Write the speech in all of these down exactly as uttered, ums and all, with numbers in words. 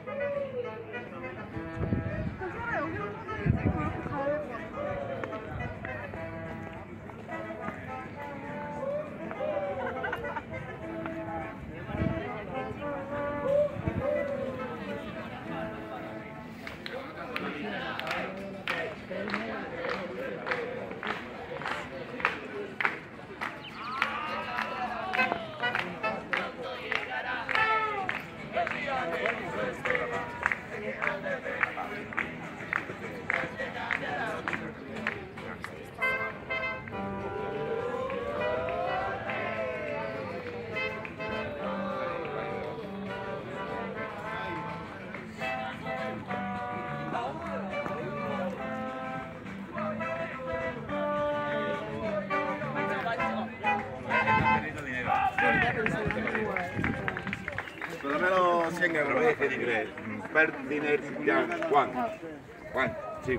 Por lo menos cien euros en inglés. Per dinner, ya, one. One, sí.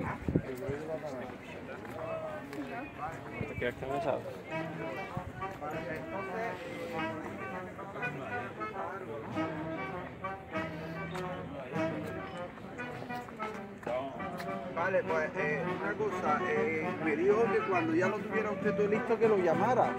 ¿Te quedas cansado? Vale, pues eh, una cosa, eh, me dijo que cuando ya lo tuviera usted todo listo que lo llamara.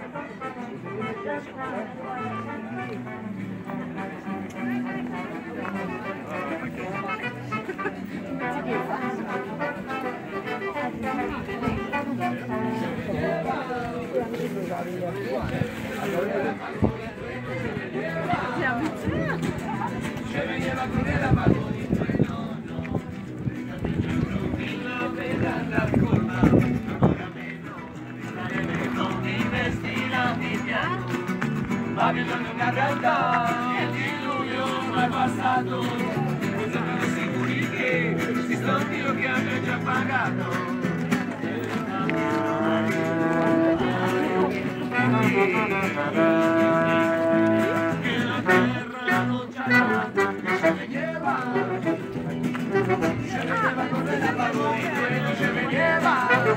Babilonia una realtà, il diluvio è passato, usando sicuri che esiste un Dio che abbia già pagato. Che la terra non c'ha se veniva, se veniva con l'apagone, non se veniva,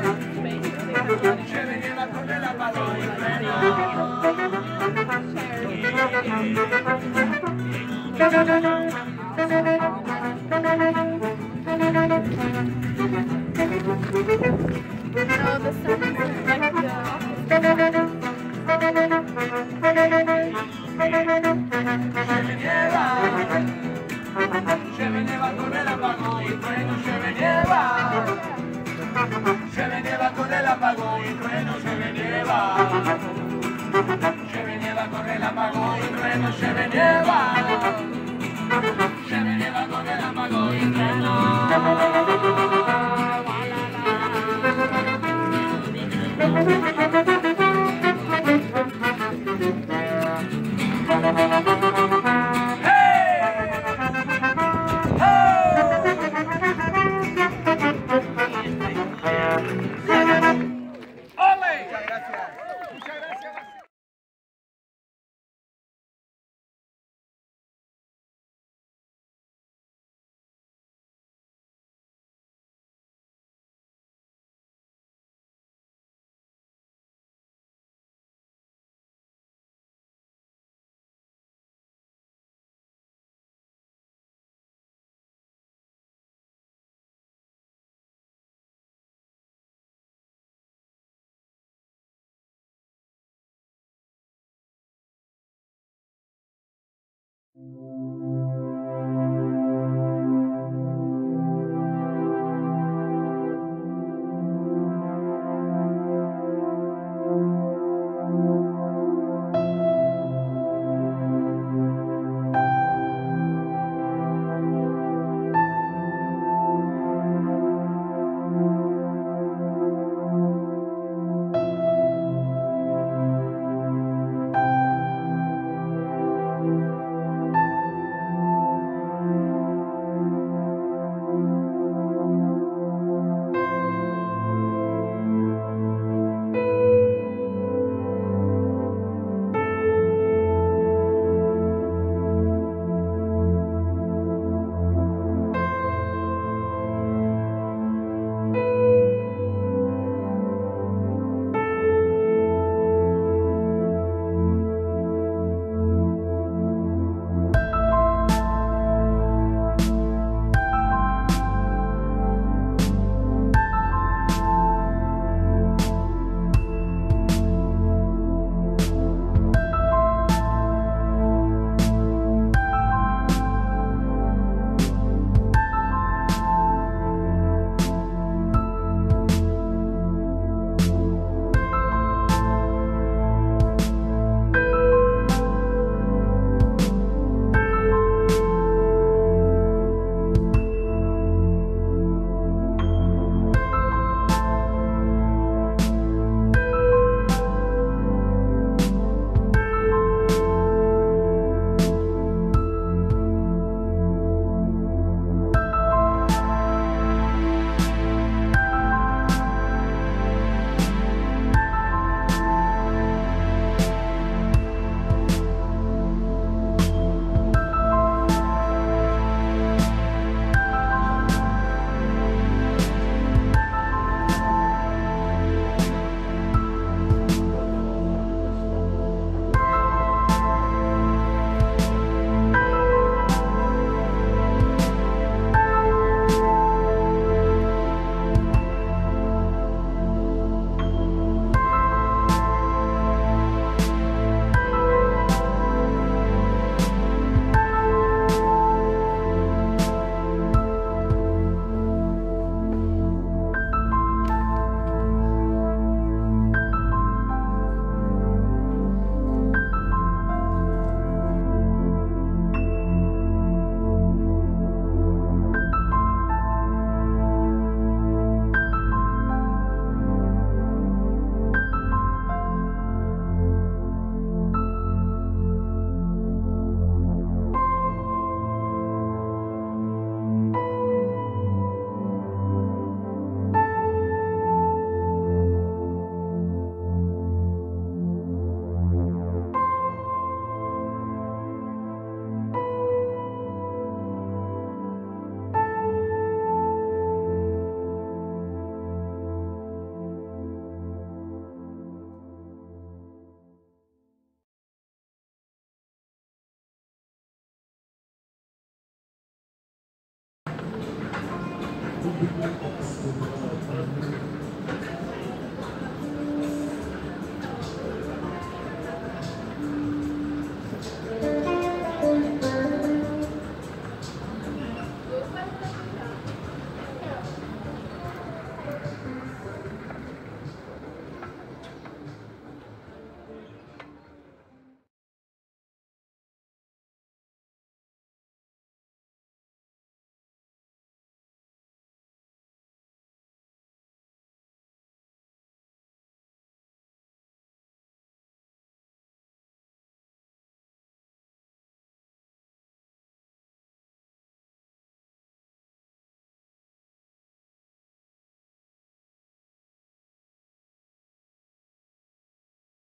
se veniva con l'apagone, il treno. No, the sun is like the opposite. Se veniva con el apagón y el trueno se veniva. Se veniva con el apagón y el trueno se veniva. Se veniva con el apagón y el trueno se veniva. Se veniva con el apagón y el trueno.